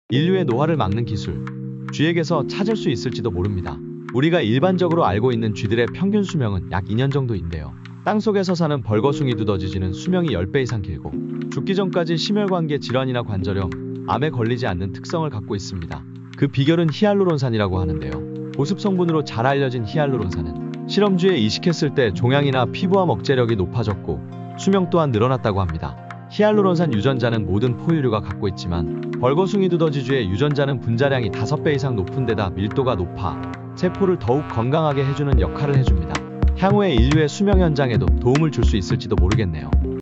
인류의 노화를 막는 기술, 쥐에게서 찾을 수 있을지도 모릅니다. 우리가 일반적으로 알고 있는 쥐들의 평균 수명은 약 2년 정도인데요. 땅속에서 사는 벌거숭이 두더지쥐는 수명이 10배 이상 길고 죽기 전까지 심혈관계 질환이나 관절염, 암에 걸리지 않는 특성을 갖고 있습니다. 그 비결은 히알루론산이라고 하는데요. 보습 성분으로 잘 알려진 히알루론산은 실험쥐에 이식했을 때 종양이나 피부암 억제력이 높아졌고 수명 또한 늘어났다고 합니다. 히알루론산 유전자는 모든 포유류가 갖고 있지만 벌거숭이 두더지쥐의 유전자는 분자량이 5배 이상 높은 데다 밀도가 높아 세포를 더욱 건강하게 해주는 역할을 해줍니다. 향후에 인류의 수명 연장에도 도움을 줄 수 있을지도 모르겠네요.